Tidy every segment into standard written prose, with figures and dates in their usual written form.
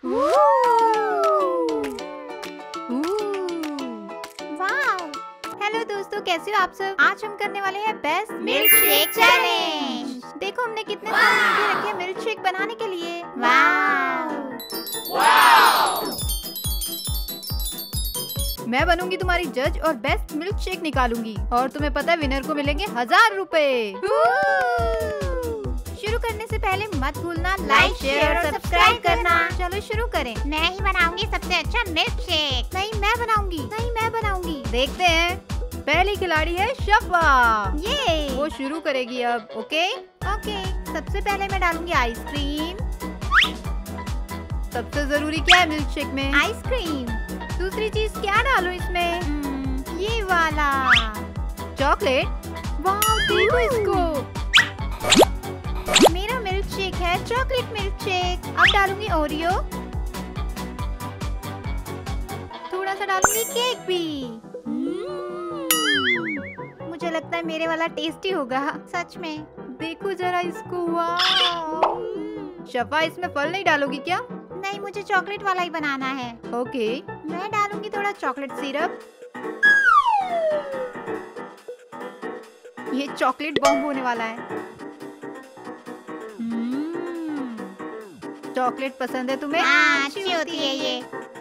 Hello दोस्तों, कैसे हो आप सब। आज हम करने वाले हैं बेस्ट मिल्क शेक चैलेंज। देखो हमने कितने सारे इंग्रेडिएंट रखे हैं मिल्क शेक बनाने के लिए। मैं बनूंगी तुम्हारी जज और बेस्ट मिल्क शेक निकालूंगी और तुम्हें पता है विनर को मिलेंगे 1000 रुपए। शुरू करने से पहले मत भूलना लाइक शेयर और सब्सक्राइब करना। चलो शुरू करें। मैं ही बनाऊंगी सबसे अच्छा मिल्क शेक। नहीं मैं बनाऊंगी। देखते हैं। पहली खिलाड़ी है शफा। ये वो शुरू करेगी अब। ओके। सबसे पहले मैं डालूंगी आइसक्रीम। सबसे जरूरी क्या है मिल्क शेक में? आइसक्रीम। दूसरी चीज क्या डालूं इसमें? ये वाला चॉकलेट। वाह देखो इसको। मेरा मिल्क शेक है चॉकलेट मिल्क शेक। अब डालूंगी ओरियो। थोड़ा सा डालूंगी केक भी। मुझे लगता है मेरे वाला टेस्टी होगा। सच में। देखो जरा इसको। वाह। शफा इसमें फल नहीं डालोगी क्या? नहीं, मुझे चॉकलेट वाला ही बनाना है। ओके। मैं डालूंगी थोड़ा चॉकलेट सिरप। ये चॉकलेट बॉम्ब होने वाला है। चॉकलेट पसंद है तुम्हें? हाँ, अच्छी होती है ये।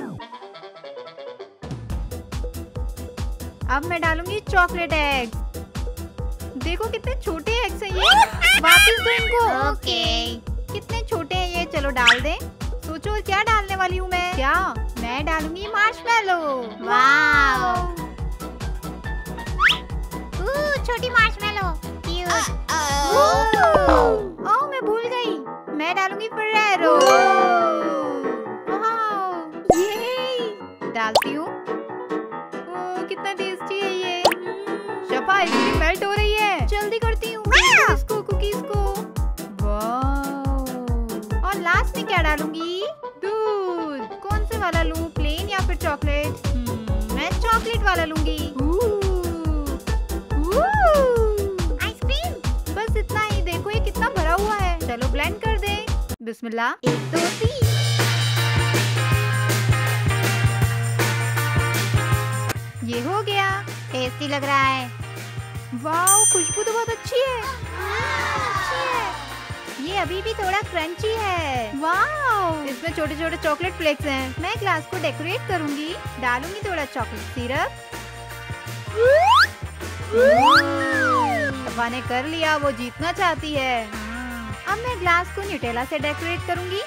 अब मैं डालूंगी चॉकलेट एग्स। देखो कितने छोटे एग्स हैं ये। वापस दो इनको। ओके। कितने छोटे हैं ये। चलो डाल दें। सोचो क्या डालने वाली हूँ मैं। क्या? मैं डालूंगी मार्शमेलो। वाव। छोटी मार्शमेलो। क्यूट। ओह मैं भूल गई। मैं डालूंगी फेरेरो। ये डालती हूँ। कितना टेस्टी है ये। शफा आइसक्रीम मेल्ट हो रही है। जल्दी करती हूँ इसको कुकीज को। वाह। और लास्ट में क्या डालूंगी? दूध। कौन से वाला लूँ? प्लेन या फिर चॉकलेट? मैं चॉकलेट वाला लूंगी। आइसक्रीम। बस इतना ही। देखो ये कितना भरा हुआ है। चलो ब्लेंड कर दे। बिस्मिल्लाह। 1 2 3। ये हो गया। टेस्टी लग रहा है। वाह खुशबू तो बहुत अच्छी है। ये अभी भी थोड़ा क्रंची है। वाह इसमें छोटे छोटे चॉकलेट फ्लेक्स हैं। मैं ग्लास को डेकोरेट करूंगी। डालूंगी थोड़ा चॉकलेट सिरप। शफा ने कर लिया। वो जीतना चाहती है। अब मैं ग्लास को न्यूटेला से डेकोरेट करूंगी।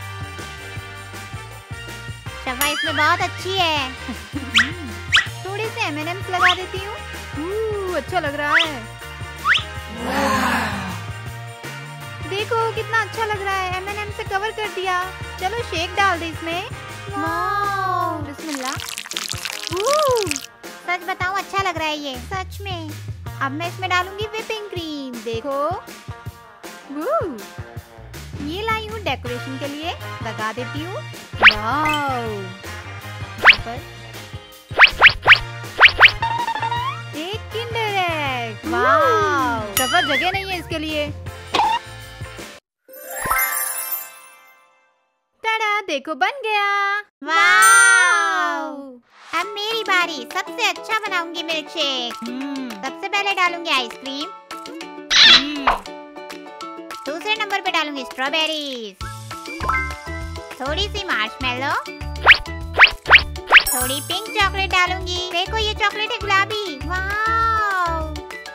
शफा इसमें बहुत अच्छी है। थोड़े से M&Ms लगा देती हूँ। अच्छा लग रहा है। देखो कितना अच्छा लग रहा है। M&M से कवर कर दिया। चलो शेक डाल दे इसमें। वाह बिस्मिल्लाह। सच बताऊं अच्छा लग रहा है ये। सच में। अब मैं इसमें डालूंगी व्हिपिंग क्रीम। देखो ये लाई हूँ डेकोरेशन के लिए। लगा देती हूँ। एक किंडर एग। वाह शफा जगह नहीं है इसके लिए। टाडा देखो बन गया। वाव। अब मेरी बारी। सबसे अच्छा बनाऊंगी मिल्क शेक। सबसे पहले डालूंगी आइसक्रीम। दूसरे नंबर पे डालूंगी स्ट्रॉबेरीज। थोड़ी सी मार्शमेलो। थोड़ी पिंक चॉकलेट डालूंगी। देखो ये चॉकलेट है गुलाबी। वाव।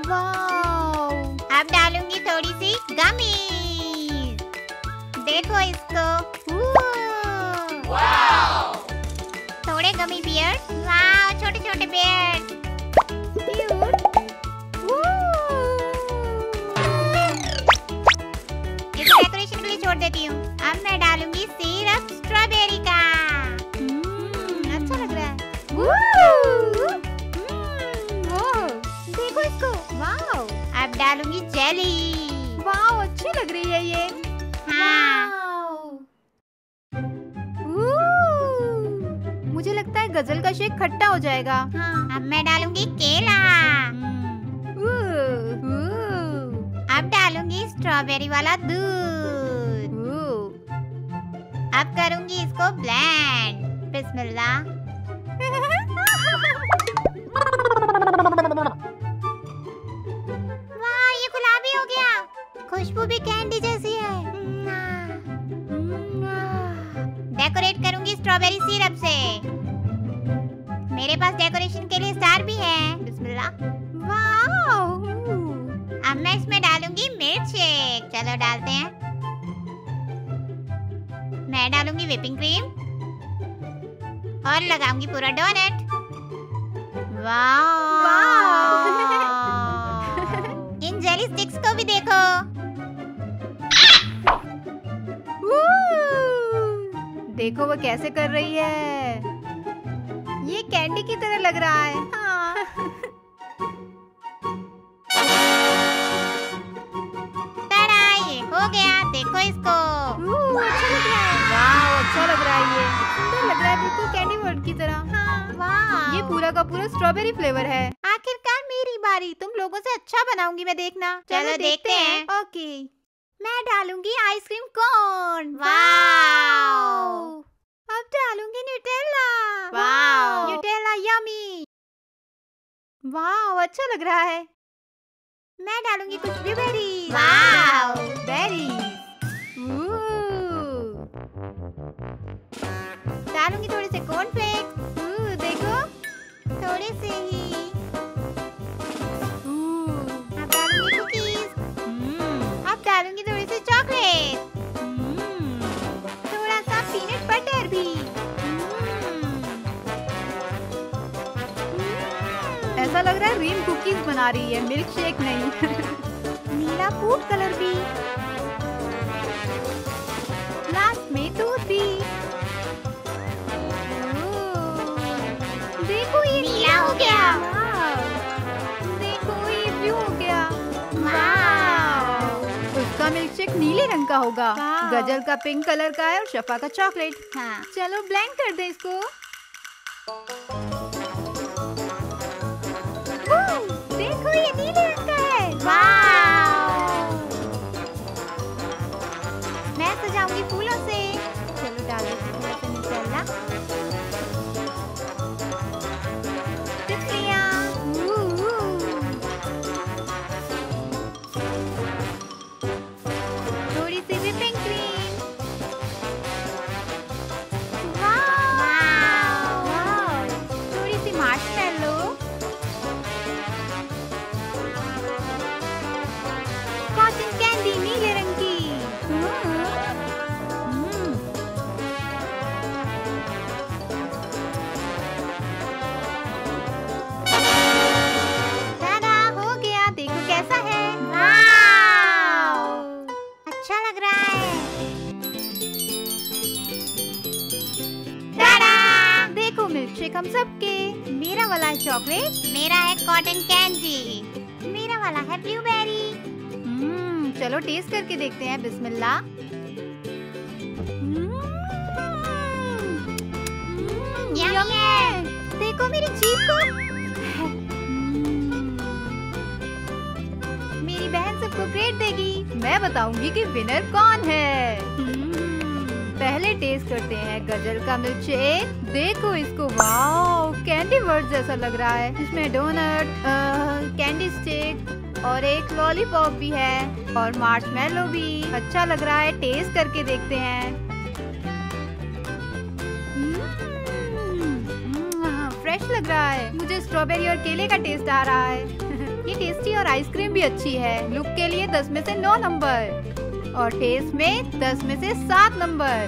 अब डालूंगी थोड़ी सी गमीज। देखो इसको। थोड़े गमी बियर्स। वाव छोटे छोटे बियर्स। इसे डेकोरेशन के लिए छोड़ देती हूँ। अब मैं डालूंगी सिरप स्ट्रॉबेरी का। अच्छा लग रहा है। देखो इसको। वाह। अब डालूंगी जेली। वाह अच्छी लग रही है ये। हाँ। मुझे लगता है गजल का शेक खट्टा हो जाएगा। हाँ। अब मैं डालूंगी केला। अब डालूंगी स्ट्रॉबेरी वाला दूध। अब करूंगी इसको ब्लेंड। बिस्मिल्लाह। वाह, ये गुलाबी हो गया। खुशबू भी कैंडी जैसी है। डेकोरेट करूंगी स्ट्रॉबेरी सिरप से। मेरे पास डेकोरेशन के लिए स्टार भी है। बिस्मिल्लाह। वाओ। अब मैं इसमें डालूंगी मिल्क शेक। चलो डालते हैं। मैं डालूंगी व्हिपिंग क्रीम और लगाऊंगी पूरा डोनट। वाह। इन जेली स्टिक्स को भी देखो। देखो वो कैसे कर रही है। ये कैंडी की तरह लग रहा है। हाँ। टाडा, ये हो गया। देखो इसको। अच्छा लग रहा है। वाह, अच्छा लग रहा है। ये सुंदर लग रहा है, बिल्कुल कैंडी वर्ल्ड की तरह। हाँ। वाह, ये पूरा का पूरा स्ट्रॉबेरी फ्लेवर है। आखिरकार मेरी बारी। तुम लोगों से अच्छा बनाऊंगी मैं, देखना। चलो देखते हैं। ओके। मैं डालूंगी आइसक्रीम कोन। वाओ। अब डालूंगी न्यूटेला। वाओ। Nutella yummy. वाह, अच्छा लग रहा है। मैं डालूंगी कुछ ब्लूबेरी। Wow, berries. डालूंगी थोड़े से कॉर्नफ्लेक्स। देखो, थोड़े से ही। अब डालूंगी कुकीज। अब डालूंगी थोड़ी सी चॉकलेट। थोड़ा सा पीनट बटर भी। ऐसा लग रहा है रीम कुकीज बना रही है, मिल्क शेक नहीं। नीला फूड कलर भी। लास्ट में दूध भी। देखो ये नीला हो गया। देखो ये ब्लू हो गया। वाव। उसका मिल्क शेक नीले रंग का होगा, वाव। गजल का पिंक कलर का है और शफा का चॉकलेट। हाँ। चलो ब्लेंड कर दे इसको। देखो ये नीले रंग का है। वाव। मैं सजाऊंगी फूलों से। चलो डाल दो थोड़ा सा न्यूटेला। तितलियां। थोड़ी सी व्हिपिंग क्रीम। वाव। थोड़ी सी मार्शमेलो। कॉटन कैंडी नीले रंग की। टाडा, हो गया, देखो कैसा है। वाव। अच्छा लग रहा है। टाडा। देखो मिल्क शेक हम सबके। मेरा वाला है चॉकलेट। मेरा है कॉटन कैंडी। मेरा वाला है ब्लूबेरी। चलो टेस्ट करके देखते हैं। बिस्मिल्लाह। यम्मी है। देखो मेरी जीभ को। मेरी बहन सबको ग्रेड देगी। मैं बताऊंगी कि विनर कौन है। पहले टेस्ट करते हैं गजल का मिल्क शेक। देखो इसको। वाओ, कैंडी वर्ल्ड जैसा लग रहा है। इसमें डोनट, कैंडी स्टिक और एक लॉलीपॉप भी है और मार्शमेलो भी। अच्छा लग रहा है, टेस्ट करके देखते हैं। फ्रेश लग रहा है। मुझे स्ट्रॉबेरी और केले का टेस्ट आ रहा है। ये टेस्टी और आइसक्रीम भी अच्छी है। लुक के लिए 10 में से 9 नंबर और टेस्ट में 10 में से 7 नंबर।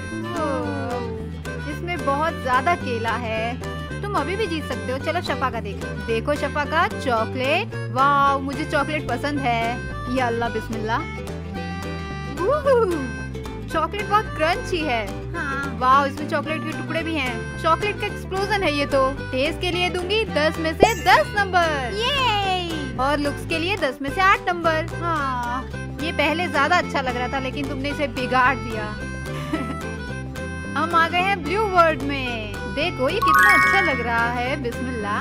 इसमें बहुत ज्यादा केला है। तुम अभी भी जीत सकते हो। चलो शफा का देखो। देखो शफा का चॉकलेट। वाह, मुझे चॉकलेट पसंद है। या अल्लाह, बिस्मिल्लाह। चॉकलेट बहुत क्रंची है। हाँ। वाह, इसमें चॉकलेट के टुकड़े भी हैं। चॉकलेट का एक्सप्लोजन है ये तो। टेस्ट के लिए दूंगी 10 में से 10 नंबर। ये। और लुक्स के लिए 10 में से 8 नंबर। हाँ, ये पहले ज्यादा अच्छा लग रहा था लेकिन तुमने इसे बिगाड़ दिया। हम आ गए हैं ब्लू वर्ल्ड में। देखो ये कितना अच्छा लग रहा है। बिस्मिल्लाह।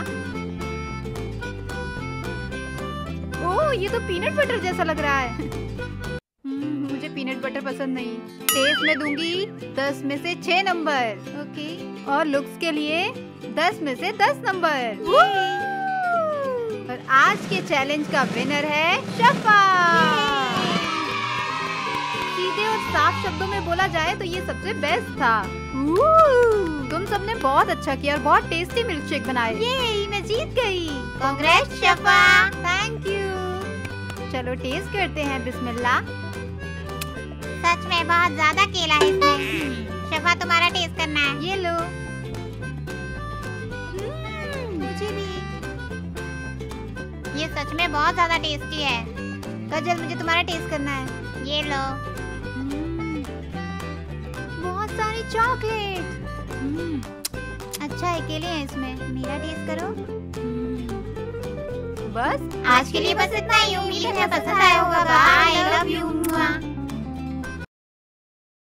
ओह, ये तो पीनट बटर जैसा लग रहा है। मुझे पीनट बटर पसंद नहीं। टेस्ट में दूंगी 10 में से 6 नंबर। ओके। और लुक्स के लिए 10 में से 10 नंबर। और आज के चैलेंज का विनर है शफा। सीधे और साफ शब्दों में बोला जाए तो ये सबसे बेस्ट था। तुम सबने बहुत अच्छा किया और बहुत टेस्टी मिल्क शेक बनाए। ये मैं जीत गई। कांग्रेस शफा। Thank you. चलो टेस्ट करते हैं। बिस्मिल्लाह। सच में बहुत ज्यादा केला है इसमें। शफा तुम्हारा टेस्ट करना है। ये लो। मुझे भी। ये सच में बहुत ज्यादा टेस्टी है। गजल मुझे तुम्हारा टेस्ट करना है। ये लो। बहुत सारी चॉकलेट। अच्छा है, केले हैं इसमें। मेरा टेस्ट करो। बस आज के लिए बस इतना ही। उम्मीद है पसंद आया होगा। Bye, love you.